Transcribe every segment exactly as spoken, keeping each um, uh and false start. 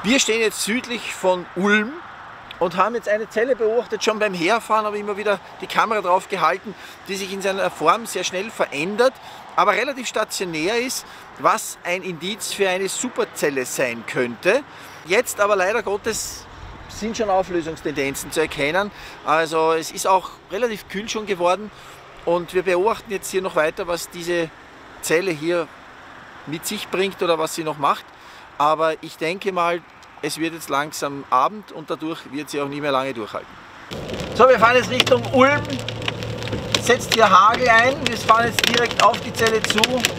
Wir stehen jetzt südlich von Ulm und haben jetzt eine Zelle beobachtet. Schon beim Herfahren habe ich immer wieder die Kamera drauf gehalten, die sich in seiner Form sehr schnell verändert, aber relativ stationär ist, was ein Indiz für eine Superzelle sein könnte. Jetzt aber leider Gottes sind schon Auflösungstendenzen zu erkennen. Also es ist auch relativ kühl schon geworden und wir beobachten jetzt hier noch weiter, was diese Zelle hier mit sich bringt oder was sie noch macht. Aber ich denke mal, es wird jetzt langsam Abend und dadurch wird sie auch nicht mehr lange durchhalten. So, wir fahren jetzt Richtung Ulm. Setzt hier Hagel ein. Wir fahren jetzt direkt auf die Zelle zu.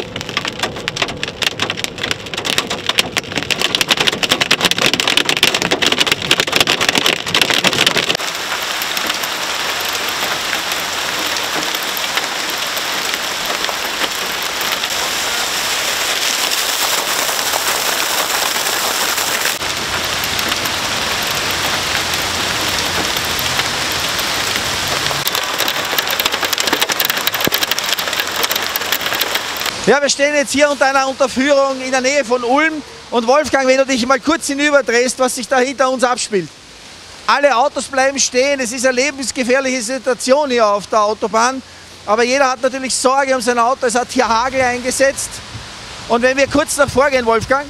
Ja, wir stehen jetzt hier unter einer Unterführung in der Nähe von Ulm und Wolfgang, wenn du dich mal kurz hinüberdrehst, was sich da hinter uns abspielt. Alle Autos bleiben stehen, es ist eine lebensgefährliche Situation hier auf der Autobahn, aber jeder hat natürlich Sorge um sein Auto, es hat hier Hagel eingesetzt und wenn wir kurz nach vorgehen, Wolfgang,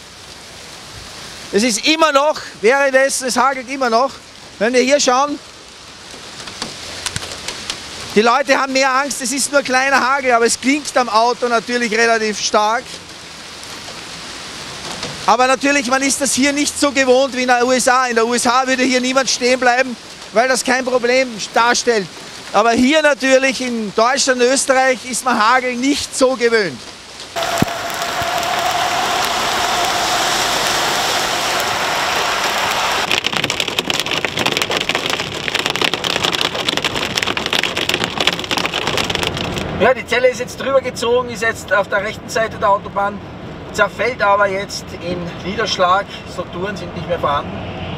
es ist immer noch, währenddessen, es hagelt immer noch, wenn wir hier schauen, die Leute haben mehr Angst, es ist nur kleiner Hagel, aber es klingt am Auto natürlich relativ stark. Aber natürlich, man ist das hier nicht so gewohnt wie in den U S A. In den U S A würde hier niemand stehen bleiben, weil das kein Problem darstellt. Aber hier natürlich in Deutschland und Österreich ist man Hagel nicht so gewöhnt. Ja, die Zelle ist jetzt drüber gezogen, ist jetzt auf der rechten Seite der Autobahn, zerfällt aber jetzt in Niederschlag, Strukturen sind nicht mehr vorhanden.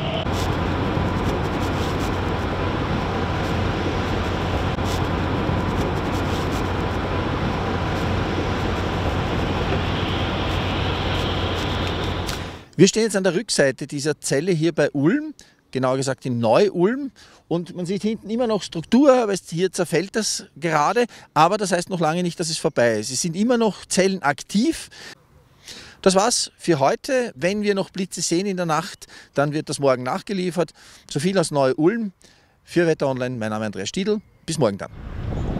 Wir stehen jetzt an der Rückseite dieser Zelle hier bei Ulm, genauer gesagt in Neu-Ulm. Und man sieht hinten immer noch Struktur, aber hier zerfällt das gerade. Aber das heißt noch lange nicht, dass es vorbei ist. Es sind immer noch Zellen aktiv. Das war's für heute. Wenn wir noch Blitze sehen in der Nacht, dann wird das morgen nachgeliefert. So viel aus Neu-Ulm. Für Wetter Online, mein Name ist Andreas Stiedl. Bis morgen dann.